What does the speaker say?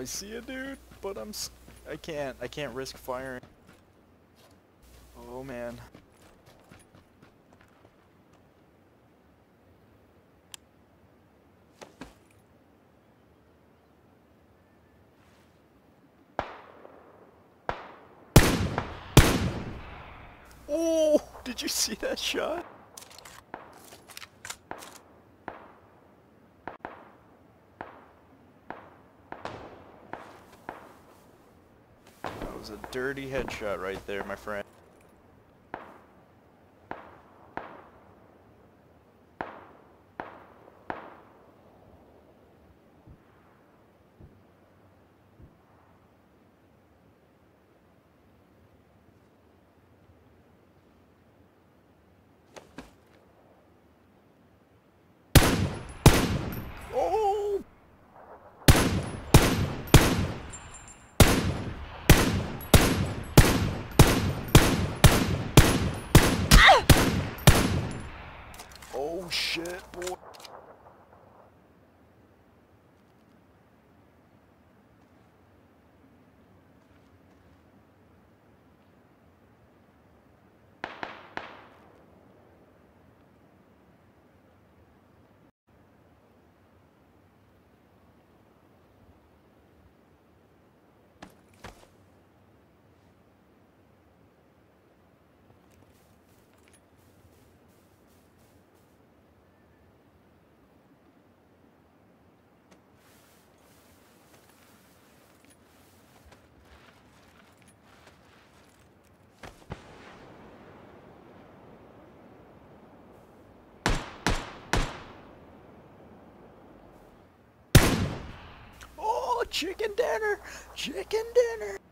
I see a dude, but I can't risk firing. Oh man. Oh, did you see that shot? That was a dirty headshot right there, my friend. Oh! Oh shit, boy. Oh, chicken dinner! Chicken dinner!